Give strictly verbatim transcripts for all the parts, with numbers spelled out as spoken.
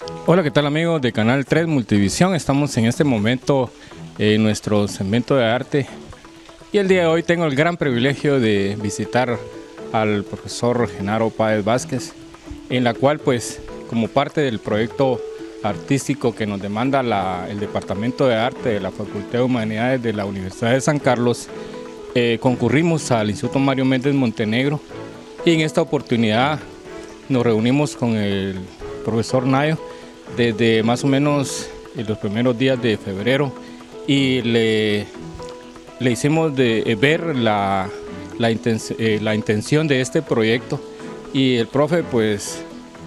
Hola, ¿qué tal amigos de Canal tres Multivisión? Estamos en este momento en nuestro segmento de arte y el día de hoy tengo el gran privilegio de visitar al profesor Genaro Páez Vázquez, en la cual pues como parte del proyecto artístico que nos demanda la, el Departamento de Arte de la Facultad de Humanidades de la Universidad de San Carlos, eh, concurrimos al Instituto Mario Méndez Montenegro y en esta oportunidad nos reunimos con el profesor Nayo desde más o menos en los primeros días de febrero y le, le hicimos de ver la, la, inten, eh, la intención de este proyecto, y el profe pues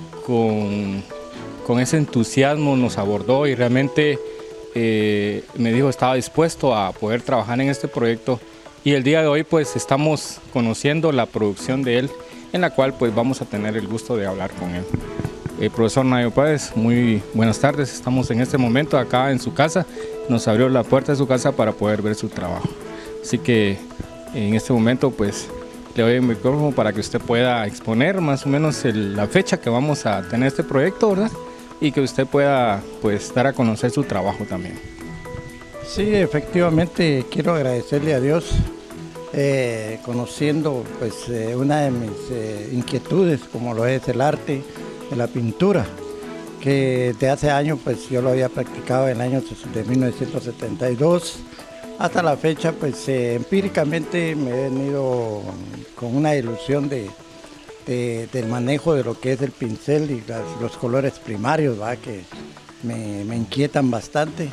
con, con ese entusiasmo nos abordó y realmente eh, me dijo estaba dispuesto a poder trabajar en este proyecto, y el día de hoy pues estamos conociendo la producción de él, en la cual pues vamos a tener el gusto de hablar con él. Eh, profesor Nayo Páez, muy buenas tardes. Estamos en este momento acá en su casa. Nos abrió la puerta de su casa para poder ver su trabajo. Así que en este momento pues le doy el micrófono para que usted pueda exponer más o menos el, la fecha que vamos a tener este proyecto, ¿verdad? Y que usted pueda pues dar a conocer su trabajo también. Sí, efectivamente quiero agradecerle a Dios, eh, conociendo pues eh, una de mis eh, inquietudes, como lo es el arte de la pintura, que de hace años pues yo lo había practicado en el año de mil novecientos setenta y dos hasta la fecha. Pues eh, empíricamente me he venido con una ilusión de, de, del manejo de lo que es el pincel y las, los colores primarios, ¿va? Que me, me inquietan bastante.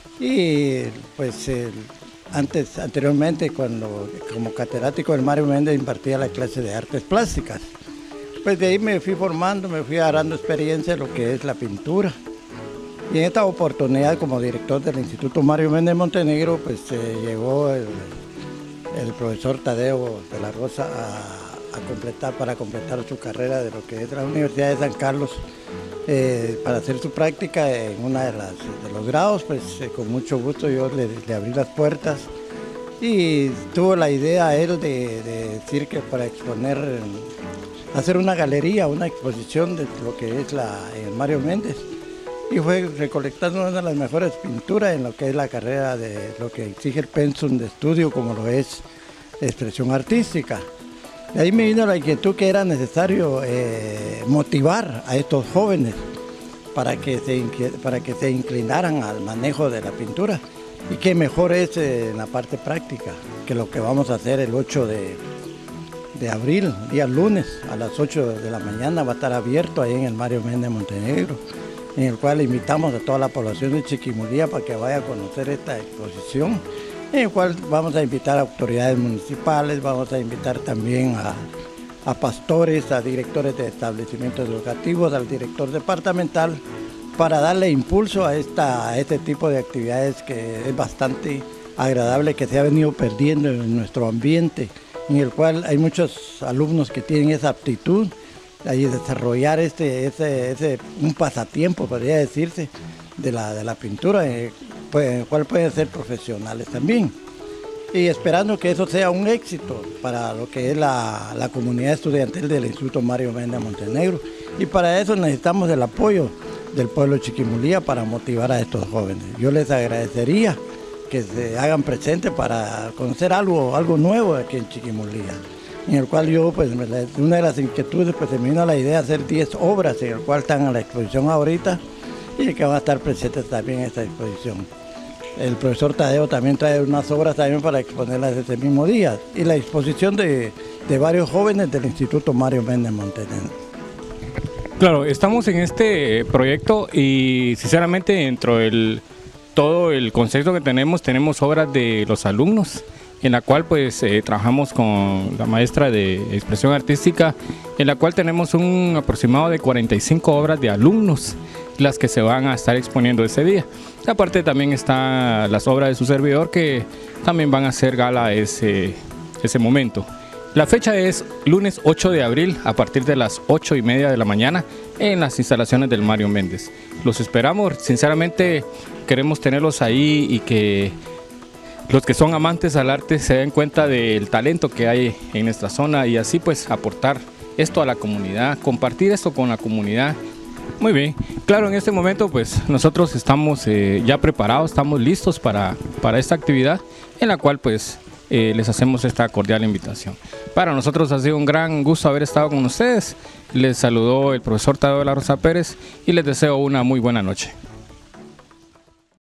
Y pues el, antes, anteriormente cuando como catedrático del Mario Méndez impartía la clase de artes plásticas. Pues de ahí me fui formando, me fui agarrando experiencia en lo que es la pintura. Y en esta oportunidad como director del Instituto Mario Méndez Montenegro, pues eh, llegó el, el profesor Tadeo de la Rosa a, a completar, para completar su carrera de lo que es la Universidad de San Carlos, eh, para hacer su práctica en una de, las, de los grados. Pues eh, con mucho gusto yo le, le abrí las puertas y tuvo la idea él de, de decir que para exponer, hacer una galería, una exposición de lo que es la, el Mario Méndez, y fue recolectando una de las mejores pinturas en lo que es la carrera de lo que exige el pensum de estudio, como lo es expresión artística. De ahí me vino la inquietud que era necesario eh, motivar a estos jóvenes para que, se, para que se inclinaran al manejo de la pintura, y que mejor es eh, en la parte práctica, que lo que vamos a hacer el ocho de de abril, día lunes, a las ocho de la mañana va a estar abierto ahí en el Mario Méndez Montenegro, en el cual invitamos a toda la población de Chiquimulía para que vaya a conocer esta exposición, en el cual vamos a invitar a autoridades municipales, vamos a invitar también a, a pastores, a directores de establecimientos educativos, al director departamental, para darle impulso a, esta, a este tipo de actividades que es bastante agradable, que se ha venido perdiendo en nuestro ambiente, en el cual hay muchos alumnos que tienen esa aptitud de desarrollar este, ese, ese, un pasatiempo, podría decirse, de la, de la pintura, eh, pues, en el cual pueden ser profesionales también. Y esperando que eso sea un éxito para lo que es la, la comunidad estudiantil del Instituto Mario Méndez Montenegro. Y para eso necesitamos el apoyo del pueblo de Chiquimulía para motivar a estos jóvenes. Yo les agradecería que se hagan presentes para conocer algo, algo nuevo aquí en Chiquimulía, en el cual yo, pues, una de las inquietudes, pues se me vino la idea de hacer diez obras, en el cual están en la exposición ahorita, y que van a estar presentes también en esta exposición. El profesor Tadeo también trae unas obras también para exponerlas ese mismo día, y la exposición de, de varios jóvenes del Instituto Mario Méndez Montenegro. Claro, estamos en este proyecto y sinceramente dentro del todo el concepto que tenemos, tenemos obras de los alumnos, en la cual pues eh, trabajamos con la maestra de expresión artística, en la cual tenemos un aproximado de cuarenta y cinco obras de alumnos, las que se van a estar exponiendo ese día. Aparte también están las obras de su servidor, que también van a hacer gala ese, ese momento. La fecha es lunes ocho de abril a partir de las ocho y media de la mañana en las instalaciones del Mario Méndez. Los esperamos, sinceramente queremos tenerlos ahí y que los que son amantes al arte se den cuenta del talento que hay en nuestra zona, y así pues aportar esto a la comunidad, compartir esto con la comunidad Muy bien, claro, en este momento pues nosotros estamos eh, ya preparados, estamos listos para, para esta actividad en la cual pues eh, les hacemos esta cordial invitación. Para nosotros ha sido un gran gusto haber estado con ustedes, les saludó el profesor Tadeo de la Rosa Pérez y les deseo una muy buena noche.